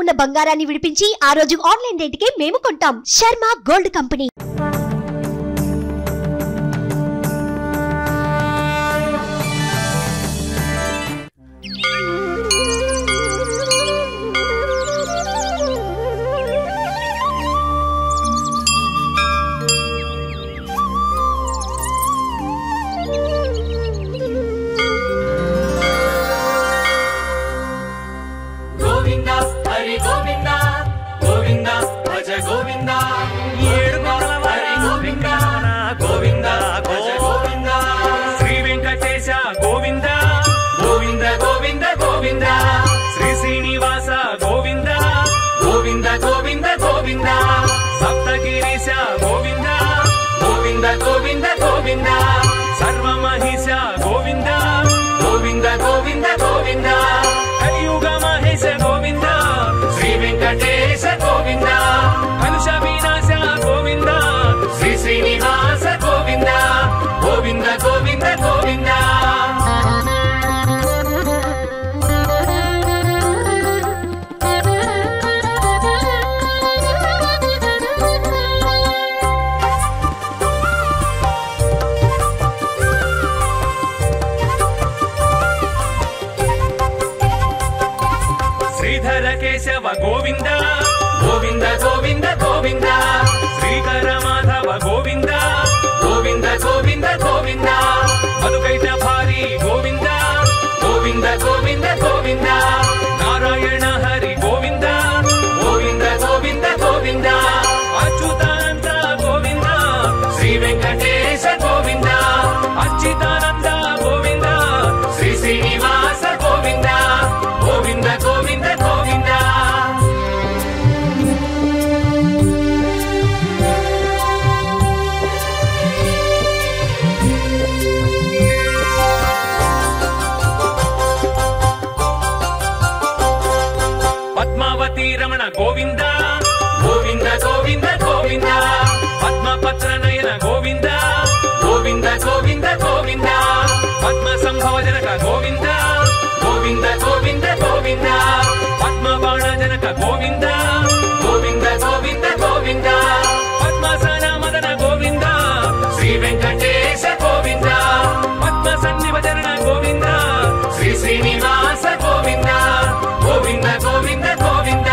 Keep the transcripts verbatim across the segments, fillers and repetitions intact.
ఉన్న బంగారాన్ని విడిపించి ఆ రోజు ఆన్లైన్ రేటుకే మేము కొంటాం. Sharma gold company. సప్తగిరీశ గోవింద గోవింద గోవింద గోవింద సర్వమహిష గోవింద గోవింద గోవింద గోవింద కలియుగ మహేశ గోవింద శ్రీ వెంకటేశ గోవింద కలుష వినాశ గోవింద శ్రీ శ్రీనివాస గోవింద గోవింద గోవింద గోవింద కేశవ గోవింద గోవింద గోవింద గోవింద శ్రీకర మాధవ గోవింద గోవింద గోవింద గోవింద మధుకైట భారీ గోవింద గోవింద గోవింద గోవింద నారాయణ హరి గోవింద గోవింద గోవింద గోవింద అచ్యుతానంద గోవింద శ్రీ వెంకటేశ గోవింద అచ్యుతానంద గోవింద శ్రీ శ్రీనివాస గోవింద గోవింద గోవింద గోవింద పద్మావతి రమణ గోవింద గోవింద గోవింద గోవింద పద్మపత్ర నయన గోవింద గోవింద గోవింద గోవింద పద్మ సంభవ జనక గోవింద గోవింద గోవింద గోవింద పద్మబాణ జనక గోవింద గోవింద గోవింద గోవింద పద్మసన మదన గోవింద శ్రీ వెంకటేశ గోవింద పద్మ సన్నివచరణ గోవింద శ్రీ శ్రీనివాస గోవింద గోవింద గోవింద గోవింద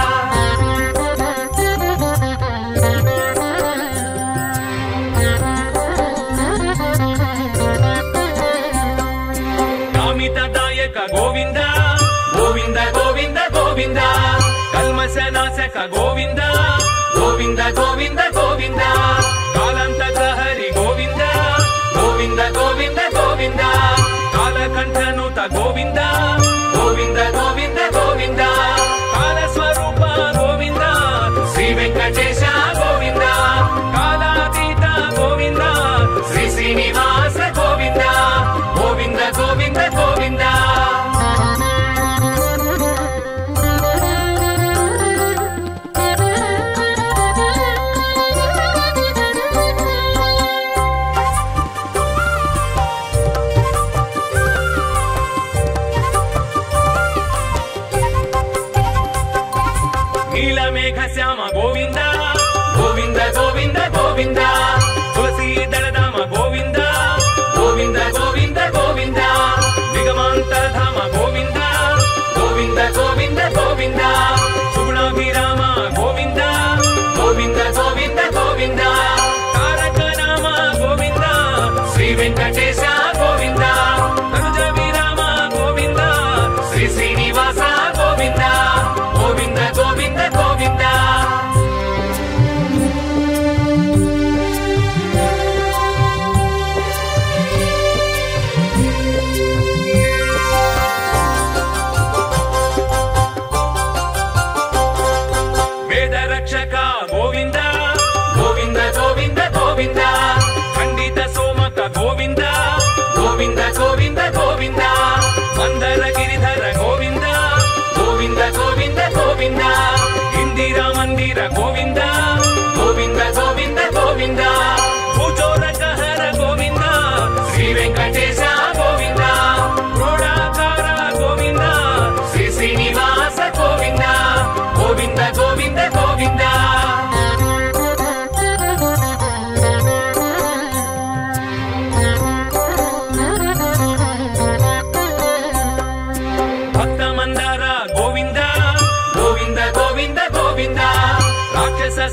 కామితదాయక గోవింద గోవింద గోవింద గోవింద కల్మశనాశక గోవింద గోవింద గోవింద గోవింద కాలంతక హరి గోవింద గోవింద గోవింద గోవింద కాలకంఠనుత గోవింద గోవింద గోవింద గోవింద కాలస్వరూప గోవింద శ్రీ వెంకటేశ గోవింద కాలాతీత గోవింద శ్రీ శ్రీనివాస గోవింద గోవింద గోవింద గోవింద నీలమేఘ శ్యామ గోవింద గోవింద గోవింద గోవింద తులసీదళధామ గోవింద గోవింద గోవింద గోవింద నిగమాంతరధామ గోవింద గోవింద గోవింద గోవింద సుగుణాభిరామ గోవింద గోవింద గోవింద గోవింద తారక నామ గోవింద శ్రీ వెంకటేశ గోవింద తనుజ విరామ గోవింద శ్రీ శ్రీనివాస గోవింద గోవింద గోవింద గోవింద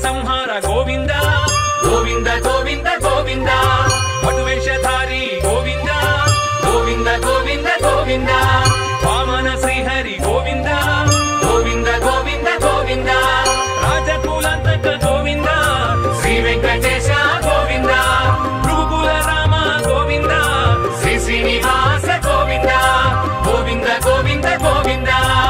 సంహార గోవింద గోవింద గోవింద గోవింద పటువేషధారి గోవింద గోవింద గోవింద గోవింద వామన శ్రీహరి గోవింద గోవింద గోవింద గోవింద రాజకులంతక గోవింద శ్రీ వెంకటేశ గోవింద భృగుకుల రామ గోవింద శ్రీ శ్రీనివాస గోవింద గోవింద గోవింద గోవింద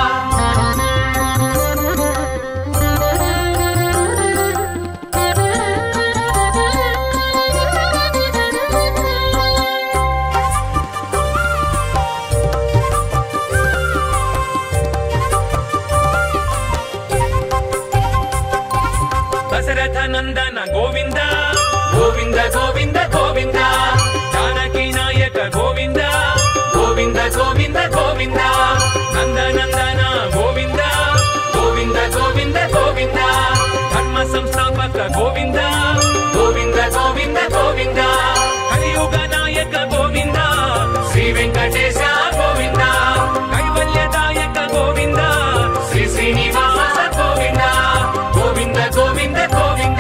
దశరథ నందన గోవింద గోవింద గోవింద గోవింద జానకి నాయక గోవింద గోవింద గోవింద గోవింద నందనందన గోవింద గోవింద గోవింద గోవింద ధర్మ సంస్థాపక గోవింద గోవింద గోవింద గోవింద కలియుగ నాయక గోవింద శ్రీ వెంకటేశ గోవింద కైవల్యదాయక గోవింద శ్రీ శ్రీనివాస గోవింద గోవింద గోవింద గోవింద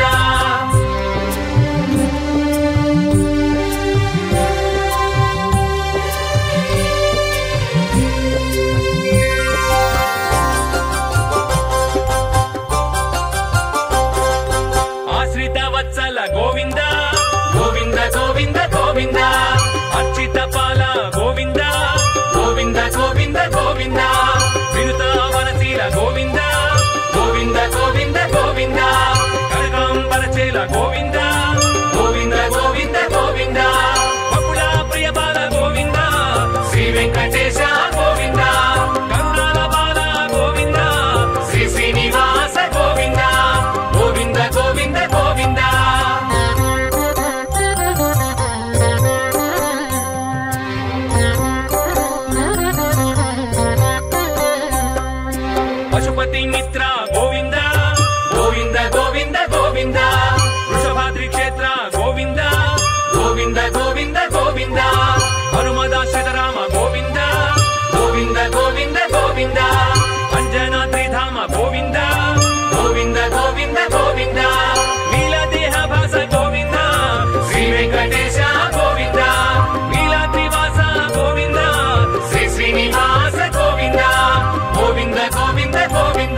ఆశ్రిత వత్సల గోవింద గోవింద గోవింద గోవింద అర్చిత పాల గోవింద గోవింద గోవింద గోవింద వినుత వనశీల గోవింద గోవింద గోవింద గోవింద కనకాంబరచేల గోవింద గోవింద గోవింద గోవింద బకుళ ప్రియ బాల గోవింద శ్రీ వెంకటేశ గోవింద కరుణాల బాల గోవింద శ్రీ శ్రీనివాస గోవింద గోవింద గోవింద గోవింద పశుపతి మిత్ర గోవింద గోవింద గోవింద గోవింద వృషభాద్రి క్షేత్ర గోవింద గోవింద గోవింద గోవింద హనుమదాశ్రిత రామ గోవింద గోవింద గోవింద గోవింద అంజనాద్రిధామ గోవింద గోవింద గోవింద గోవింద నీలదేహ భాస గోవింద శ్రీ వెంకటేశ గోవింద నీలాద్రివాస గోవింద శ్రీ శ్రీనివాస గోవింద గోవింద గోవింద గోవింద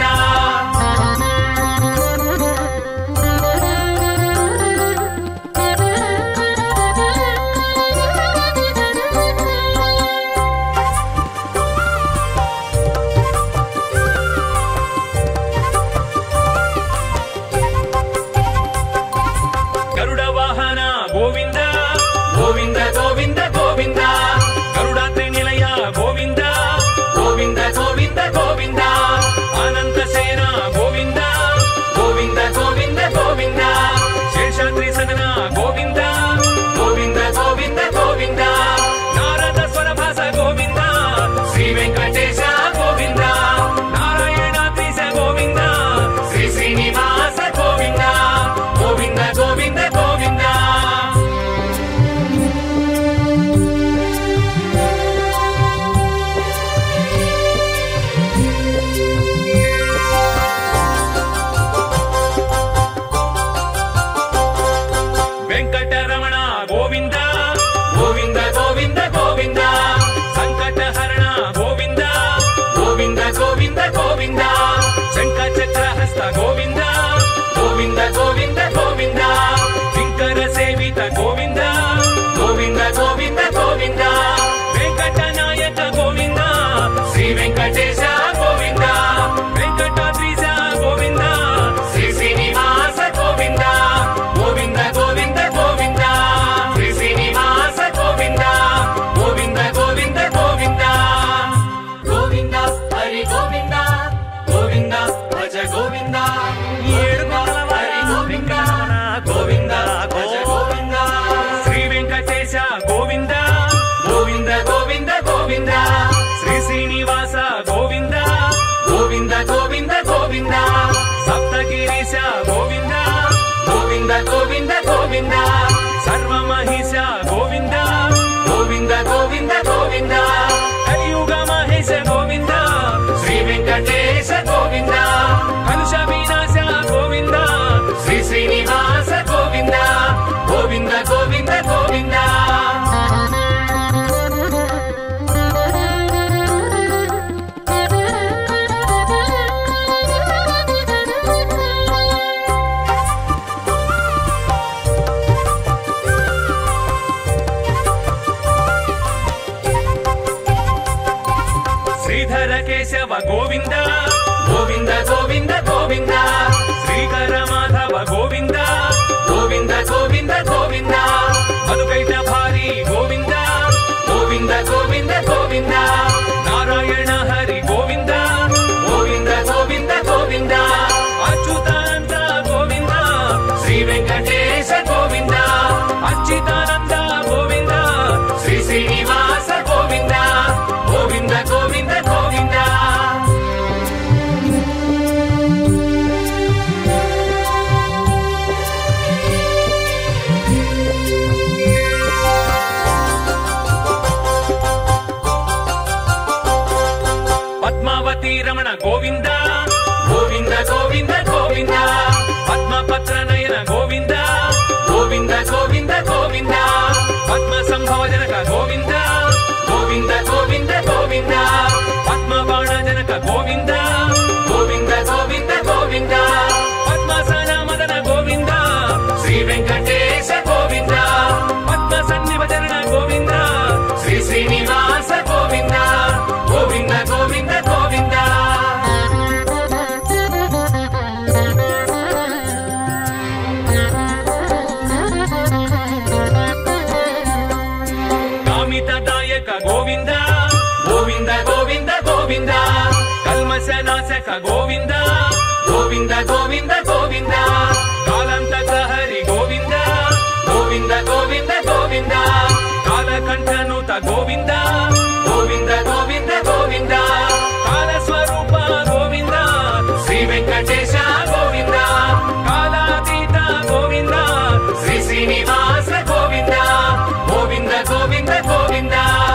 గరుడ వాహన గోవింద గోవింద గోవింద గోవింద గరుడాద్రి నిలయ గోవింద గోవింద గోవింద గోవింద అనంత సేన గోవింద గోవింద గోవింద గోవింద శేషాద్రి సదన గోవింద గోవింద గోవింద గోవింద నారద స్వరభాస గోవింద శ్రీ వెంకటేశ గోవింద నారాయణాద్రీశ గోవింద శ్రీ శ్రీనివాస గోవింద గోవింద గోవింద గోవింద వెంకటరమణ గోవింద గోవింద గోవింద గోవింద సంకటహరణ గోవింద గోవింద గోవింద గోవింద శంఖ చక్రహస్త గోవింద గోవింద గోవింద గోవింద కింకర సేవిత గోవింద గోవింద గోవింద గోవింద వెంకట నాయక గోవింద శ్రీ వెంకటేశ గోవింద వెంకటాద్రీశ గోవింద శ్రీ శ్రీనివాస గోవింద గోవింద గోవింద గోవింద శ్రీ శ్రీనివాస గోవింద గోవింద గోవింద గోవింద గోవింద హరి గోవింద గోవింద భజ గోవింద హరి గోవింద గోవింద భజ గోవింద శ్రీ వెంకటేశ గోవింద గోవింద గోవింద గోవింద శ్రీ శ్రీనివాస గోవింద గోవింద గోవింద గోవింద సప్తగిరీశ గోవింద గోవింద గోవింద గోవింద సర్వమహిష గోవింద గోవింద గోవింద గోవింద కలియుగ మహేశ గోవింద శ్రీ వెంకటేశ గోవింద కలుష వినాశ గోవింద శ్రీ ನಾಯಕ ಗೋವಿಂದ ಗೋವಿಂದ ಗೋವಿಂದ ಗೋವಿಂದ ಕಾಲಂತಕ ಹರಿ ಗೋವಿಂದ ಗೋವಿಂದ ಗೋವಿಂದ ಗೋವಿಂದ ಕಾಲಕಂಠನುತ ಗೋವಿಂದ ಗೋವಿಂದ ಗೋವಿಂದ ಗೋವಿಂದ ಕಾಲ ಸ್ವರೂಪ ಗೋವಿಂದ ಶ್ರೀ ವೆಂಕಟೇಶ ಗೋವಿಂದ ಕಾಲಾತೀತ ಗೋವಿಂದ ಶ್ರೀ ಶ್ರೀನಿವಾಸ ಗೋವಿಂದ ಗೋವಿಂದ ಗೋವಿಂದ ಗೋವಿಂದ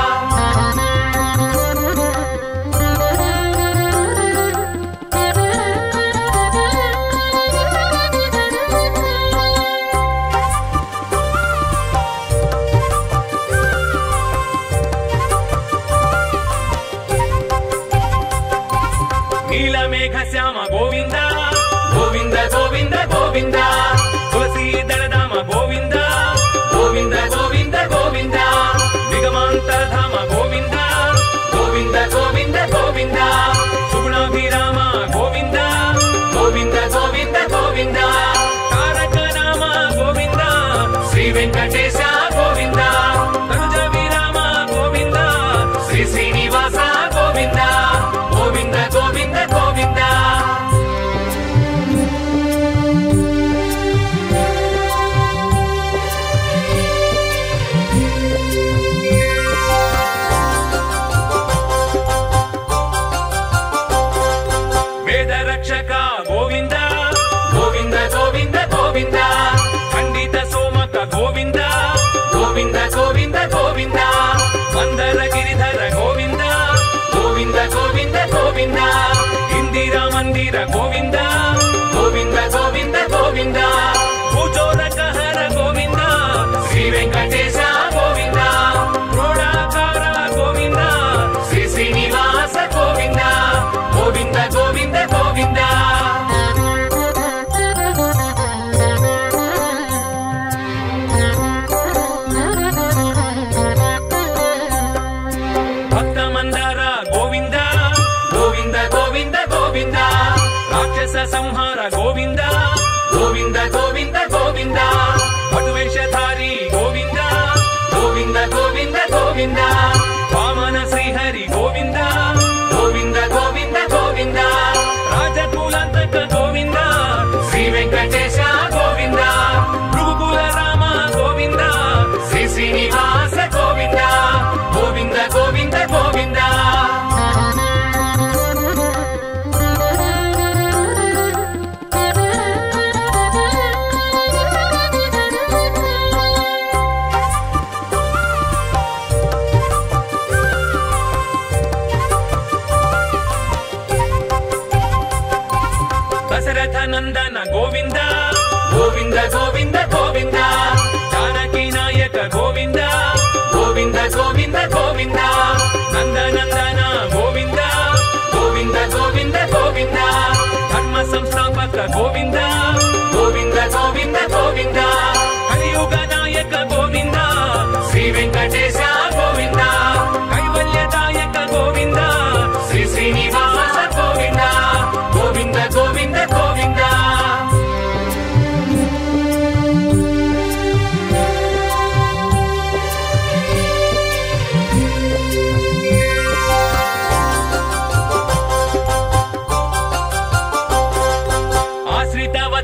ನೀಲಮೇಘ ಶ್ಯಾಮ ಗೋವಿಂದ ಗೋವಿಂದ ಗೋವಿಂದ ಗೋವಿಂದ ತುಳಸಿ ದಳಧಾಮ ಗೋವಿಂದ ಗೋವಿಂದ ಗೋವಿಂದ ಗೋವಿಂದ ನಿಗಮಾಂತರಧಾಮ ಗೋವಿಂದ ಗೋವಿಂದ ಗೋವಿಂದ ಗೋವಿಂದ ಸುಗುಣಾಭಿರಾಮ ಗೋವಿಂದ ಗೋವಿಂದ ಗೋವಿಂದ ಗೋವಿಂದ ತಾರಕ ನಾಮ ಗೋವಿಂದ ಶ್ರೀ ವೆಂಕಟೇಶ ಗೋವಿಂದ ತನುಜ ವಿರಾಮ ಗೋವಿಂದ ಶ್ರೀ ಶ್ರೀನಿವಾಸ ಗೋವಿಂದ ಗೋವಿಂದ ಗೋವಿಂದ ಗೋವಿಂದ ವೇದ ರಕ್ಷಕ ಗೋವಿಂದ ಗೋವಿಂದ ಗೋವಿಂದ ಗೋವಿಂದ ಖಂಡಿತ ಸೋಮಕ ಗೋವಿಂದ ಗೋವಿಂದ ಗೋವಿಂದ ಗೋವಿಂದ ಮಂದರ ಗಿರಿಧರ ಗೋವಿಂದ ಗೋವಿಂದ ಗೋವಿಂದ ಗೋವಿಂದ ಇಂದಿರಾ ಮಂದಿರ ಗೋವಿಂದ ಗೋವಿಂದ ಗೋವಿಂದ ಗೋವಿಂದ ಭೂಚೋದಕ ಹರ ಗೋವಿಂದ ಶ್ರೀ ವೆಂಕಟೇಶ ಗೋವಿಂದ ಕ್ರೋಡಾಕಾರ ಗೋವಿಂದ ಶ್ರೀ ಶ್ರೀನಿವಾಸ ಗೋವಿಂದ ಗೋವಿಂದ ಗೋವಿಂದ ಗೋವಿಂದ ಭಕ್ತ ಮಂದಾರ ಗೋವಿಂದ ಗೋವಿಂದ ಗೋವಿಂದ ಗೋವಿಂದ ರಾಕ್ಷಸ ಸಂಹಾರ ಗೋವಿಂದ ಗೋವಿಂದ ಗೋವಿಂದ ಗೋವಿಂದ ಪಟುವೇಷಧಾರಿ ಗೋವಿಂದ ಗೋವಿಂದ ಗೋವಿಂದ ಗೋವಿಂದ ವಾಮನ ಶ್ರೀಹರಿ ಗೋವಿಂದ ಗೋವಿಂದ ಗೋವಿಂದ ಗೋವಿಂದ ರಾಜಕುಲಾಂತಕ ಗೋವಿಂದ ಶ್ರೀ ವೆಂಕಟೇಶ ಗೋವಿಂದ ಭೃಗುಕುಲ ರಾಮ ಗೋವಿಂದ ಶ್ರೀ ಶ್ರೀನಿವಾಸ ಗೋವಿಂದ ಗೋವಿಂದ ಗೋವಿಂದ ಗೋವಿಂದ ದಶರಥ ನಂದನ ಗೋವಿಂದ ಗೋವಿಂದ ಗೋವಿಂದ ಗೋವಿಂದ ಜಾನಕಿ ನಾಯಕ ಗೋವಿಂದ ಗೋವಿಂದ ಗೋವಿಂದ ಗೋವಿಂದ ನಂದ ನಂದನ ಗೋವಿಂದ ಗೋವಿಂದ ಗೋವಿಂದ ಗೋವಿಂದ ಧರ್ಮ ಸಂಸ್ಥಾಪಕ ಗೋವಿಂದ ಗೋವಿಂದ ಗೋವಿಂದ ಗೋವಿಂದ ಕಲಿಯುಗ ನಾಯಕ ಗೋವಿಂದ ಶ್ರೀ ವೆಂಕಟೇಶ ಗೋವಿಂದ ಕೈವಲ್ಯದಾಯಕ ಗೋವಿಂದ ಶ್ರೀ ಶ್ರೀನಿವಾಸ ಗೋವಿಂದ ಗೋವಿಂದ ಗೋವಿಂದ ಗೋವಿಂದ ಆಶ್ರಿತ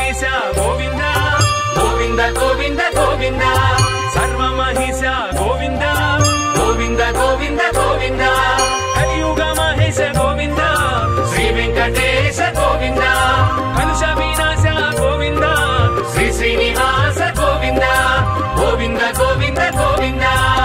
మహిష గోవింద గోవింద గోవింద గోవింద సర్వ మహిష గోవింద గోవింద గోవింద గోవింద కలియుగ మహేశ గోవింద శ్రీ వెంకటేశ గోవింద కలుష వినాశ గోవింద శ్రీ శ్రీనివాస గోవింద గోవింద గోవింద గోవింద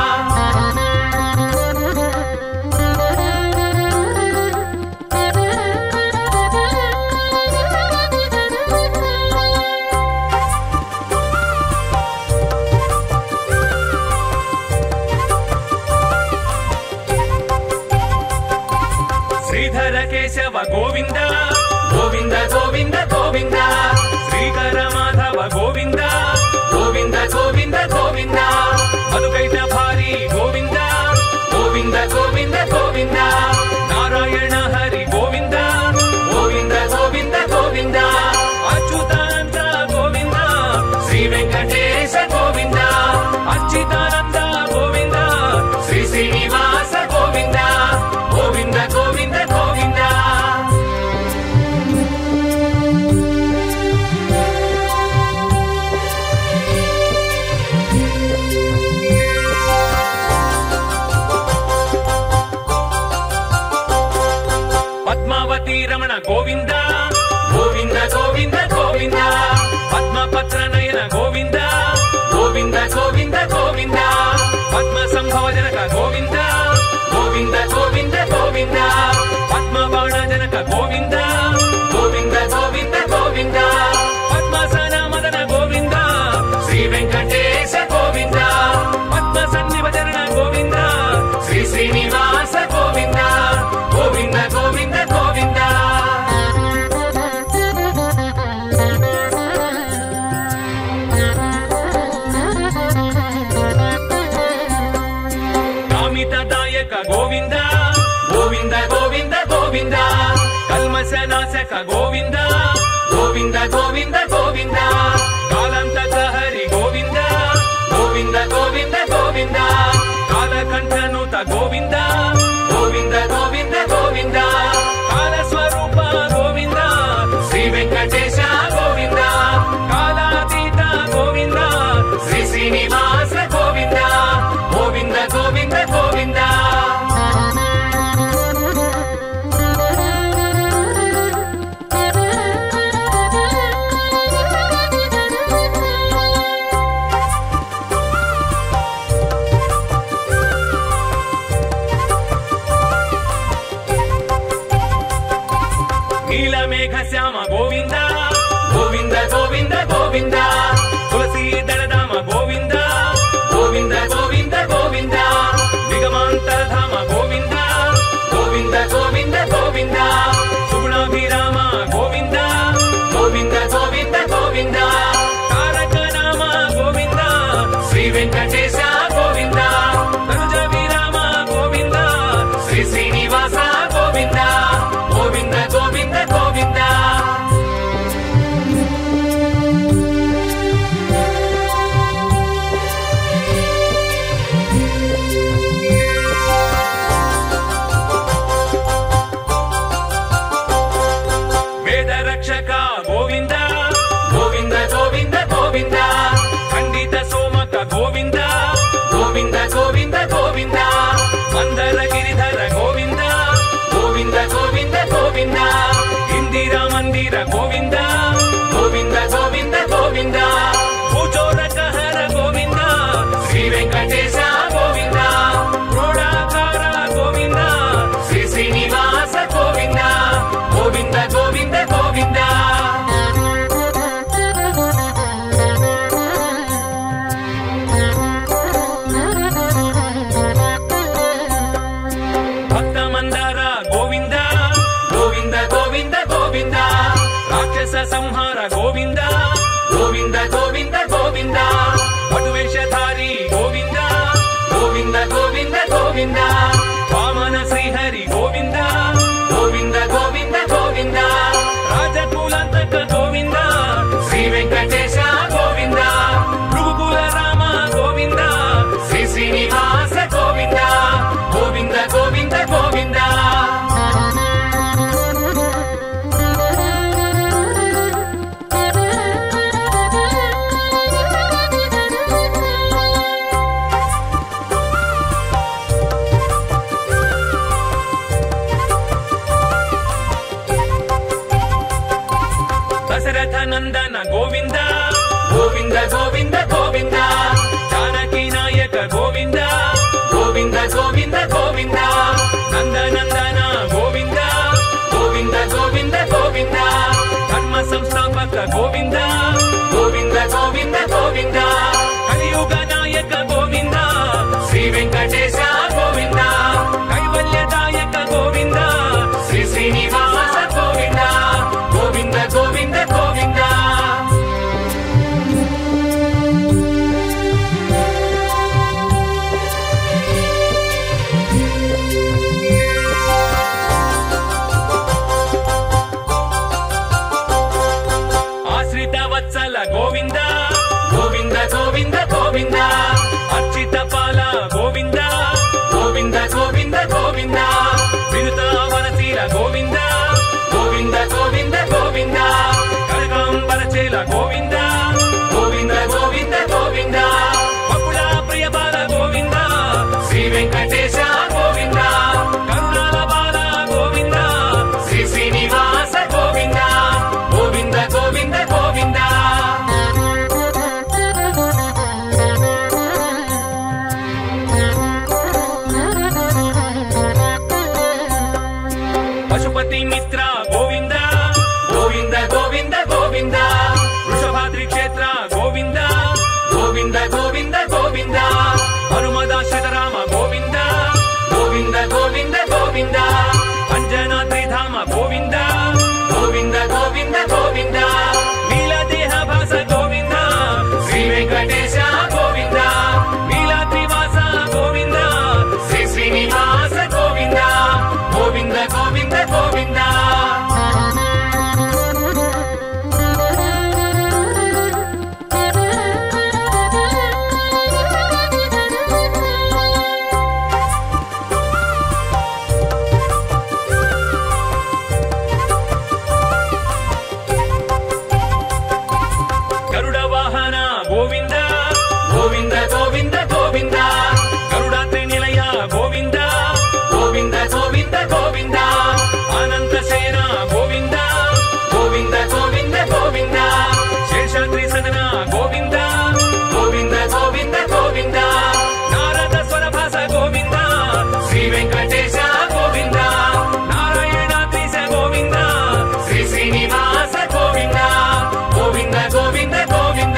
శ్రీధర కేశవ గోవింద గోవింద గోవింద గోవింద శ్రీకర మాధవ గోవింద గోవింద గోవింద గోవింద మధుకైట భారీ గోవింద గోవింద గోవింద గోవింద నారాయణ హరి గోవింద గోవింద గోవింద గోవింద అచ్యుతానంద గోవింద శ్రీ వెంకటేశ గోవింద అచ్యుతానంద గోవింద శ్రీ శ్రీనివాస గోవింద గోవింద గోవింద గోవింద పద్మావతి రమణ గోవింద గోవింద గోవింద గోవింద పద్మపత్ర నయన గోవింద గోవింద గోవింద గోవింద పద్మ సంభవ జనక గోవింద గోవింద గోవింద గోవింద పద్మ బాణ జనక గోవింద గోవింద గోవింద గోవింద పద్మసన మదన గోవింద శ్రీ వెంకటేశ గోవింద పద్మ సన్నిభజన గోవింద శ్రీ శ్రీనివాస గోవింద గోవింద గోవింద గోవింద కామితదాయక గోవింద గోవింద గోవింద గోవింద కల్మశనాశక గోవింద గోవింద గోవింద గోవింద కాలంతక హరి గోవింద గోవింద గోవింద గోవింద కాలకంఠనుత గోవింద గోవింద గోవింద గోవింద కాలస్వరూప గోవింద శ్రీ వెంకటేశ గోవింద కాలాతీత గోవింద శ్రీ శ్రీనివాస గోవింద గోవింద గోవింద గోవింద నీలమేఘ శ్యామ గోవింద గోవింద గోవింద గోవింద తులసీ దళధామ గోవింద గోవింద గోవింద గోవింద జానకి నాయక గోవింద గోవింద గోవింద గోవింద నందనందన గోవింద గోవింద గోవింద గోవింద ధర్మ సంస్థాపక గోవింద గోవింద గోవింద గోవింద కలియుగ నాయక గోవింద శ్రీ వెంకటేశ గోవింద కైవల్యదాయక గోవింద శ్రీ శ్రీనివాస గోవింద గోవింద గోవింద గోవింద ఆశ్రిత వత్సల గోవింద గోవింద గోవింద గోవింద అర్చిత పాల గోవింద గోవింద గోవింద గోవింద వినుత వనశీల గోవింద గోవింద గోవింద గోవింద కనకాంబరచేల గోవింద గోవింద గోవింద గోవింద బకుళ ప్రియ బాల గోవింద శ్రీ వెంకటేశ గోవింద కరుణాల బాల గోవింద శ్రీ శ్రీనివాస గోవింద గోవింద గోవింద గోవింద పశుపతి మిత్ర గోవింద గోవింద గోవింద గోవింద వృషభాద్రి క్షేత్ర గోవింద గోవింద గోవింద గోవింద హనుమదాశ్రిత రామ గోవింద గోవింద గోవింద గోవింద అంజనాద్రిధామ గోవింద గోవింద గోవింద గోవింద నీలదేహ భాస గోవింద శ్రీ వెంకటేశ గోవింద నీలాద్రివాస గోవింద శ్రీ శ్రీనివాస గోవింద గోవింద గోవింద గోవింద గరుడ వాహన గోవింద గోవింద గోవింద గోవింద గరుడాద్రి నిలయ గోవింద గోవింద గోవింద గోవింద అనంత సేన గోవింద గోవింద గోవింద గోవింద శేషాద్రి సదన గోవింద గోవింద గోవింద గోవింద నారద స్వరభాస గోవింద శ్రీ వెంకటేశ గోవింద నారాయణాద్రీశ గోవింద శ్రీ శ్రీనివాస గోవింద గోవింద గోవింద గోవింద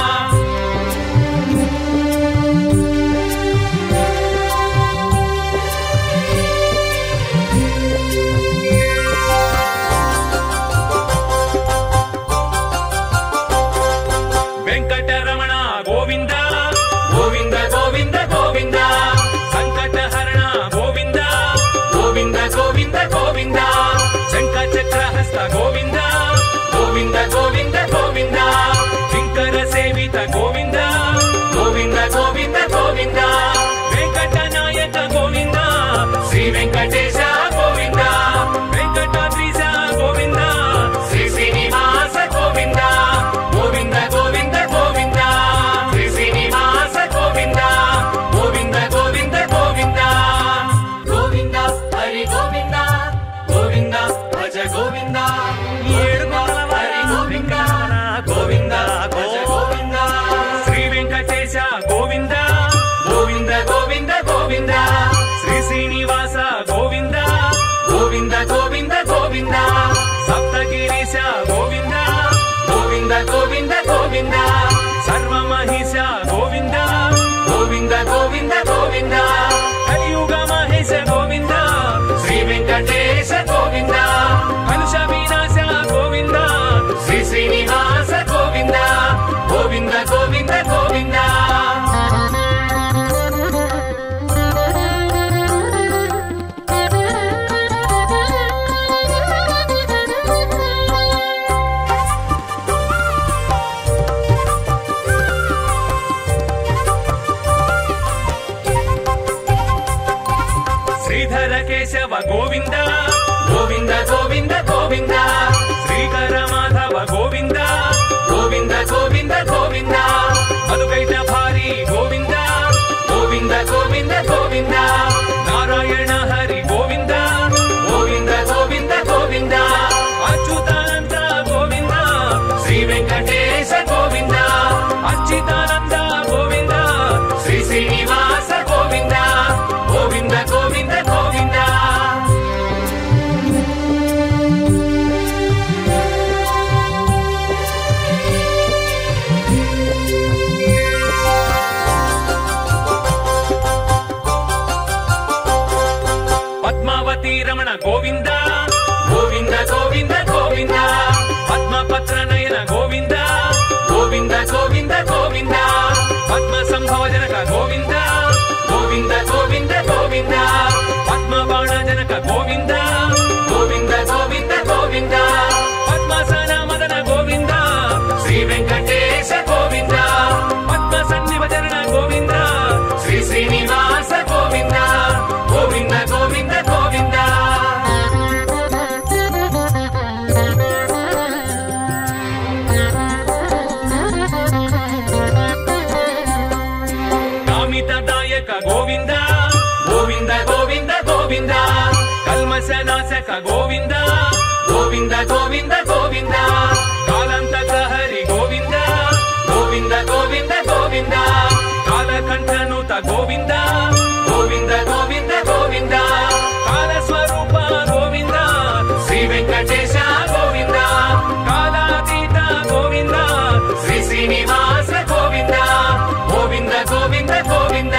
వెంకటరమణ గోవింద గోవింద గోవింద గోవింద సంకటహరణ గోవింద గోవింద గోవింద గోవింద శంఖ చక్రహస్త గోవింద గోవింద గోవింద గోవింద కింకర సేవిత గోవింద గోవింద గోవింద గోవింద వెంకట నాయక గోవింద శ్రీ వెంకటేశ గోవింద వెంకటాద్రీశ గోవింద శ్రీ శ్రీనివాస గోవింద గోవింద గోవింద గోవింద శ్రీ శ్రీనివాస గోవింద గోవింద గోవింద గోవింద గోవింద హరి గోవింద గోవింద భజ గోవింద ఏడు హరి గోవింద గోవింద భజ గోవింద శ్రీ వెంకటేశ గోవింద గోవింద గోవింద గోవింద శ్రీ శ్రీనివాస గోవింద గోవింద గోవింద గోవింద సప్తగిరీశ గోవింద గోవింద గోవింద గోవింద సర్వమహిష గోవింద గోవింద గోవింద గోవింద కలియుగ మహేశ గోవింద శ్రీ వెంకటేశ గోవింద కలుష వినాశ గోవింద శ్రీ శ్రీనివాస గోవింద గోవింద గోవింద గోవింద శ్రీధర కేశవ గోవింద గోవింద గోవింద గోవింద గోవింద కాలంతక హరి గోవింద గోవింద గోవింద గోవింద కాలకంఠనుత గోవింద గోవింద గోవింద గోవింద కాల స్వరూప గోవింద శ్రీ వెంకటేశ గోవింద కాలాతీత గోవింద శ్రీ శ్రీనివాస గోవింద గోవింద గోవింద గోవింద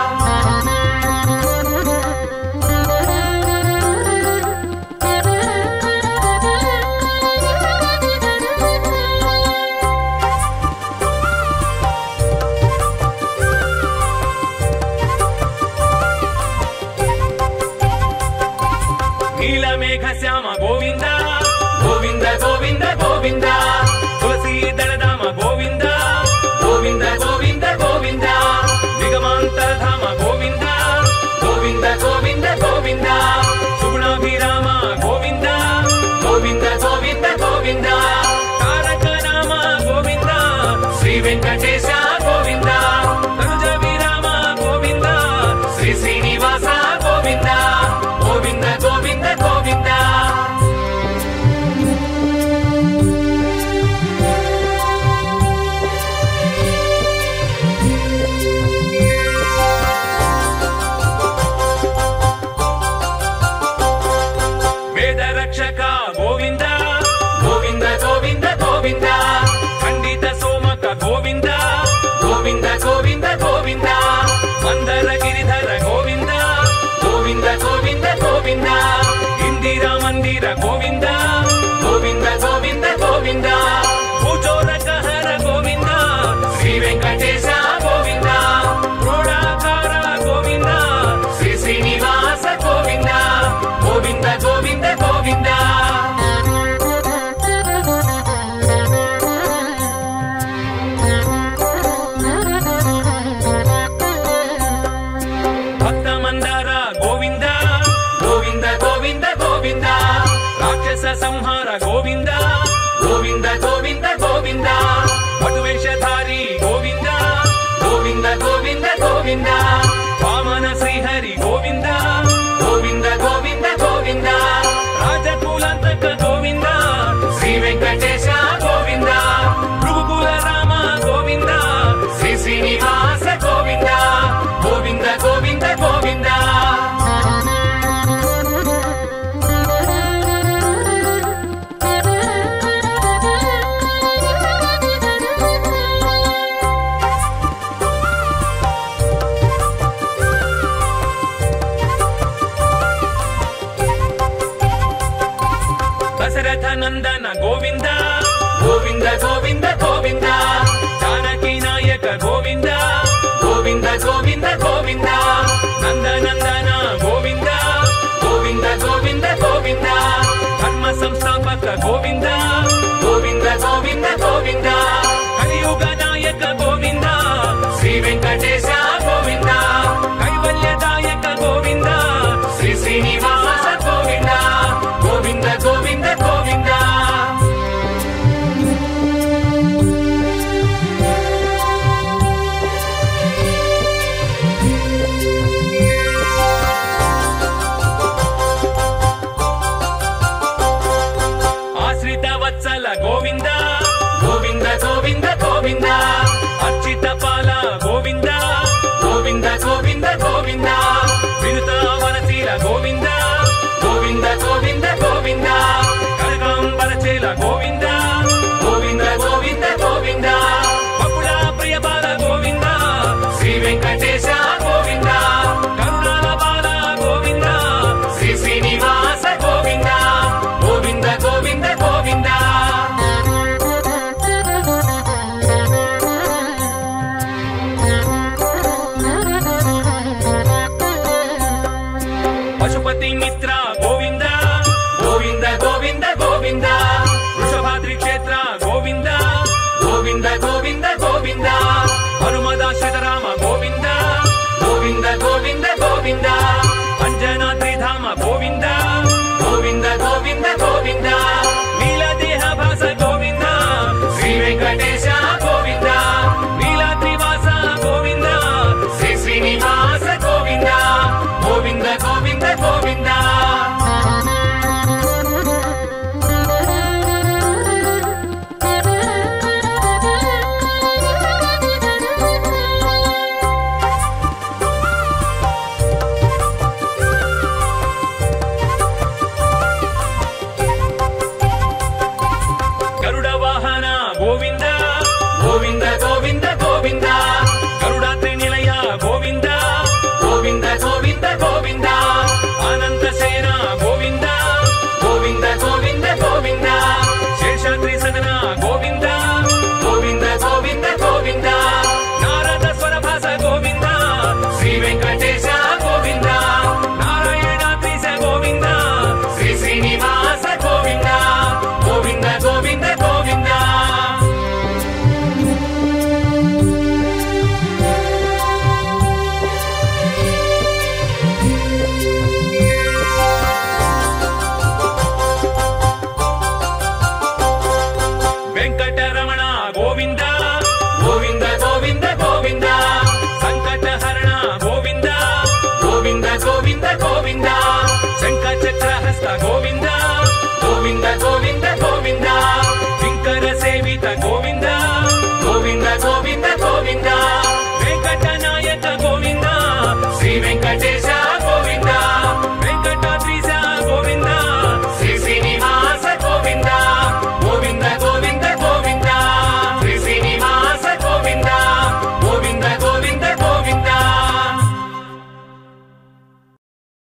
నీలమేఘ శ్యామ గోవింద గోవింద గోవింద గోవింద తులసీ దళధామ గోవింద గోవింద గోవింద గోవింద నిగమాంతరధామ గోవింద గోవింద గోవింద గోవింద సుగుణాభిరామ గోవింద గోవింద గోవింద గోవింద తారక రామ గోవింద శ్రీ వెంకట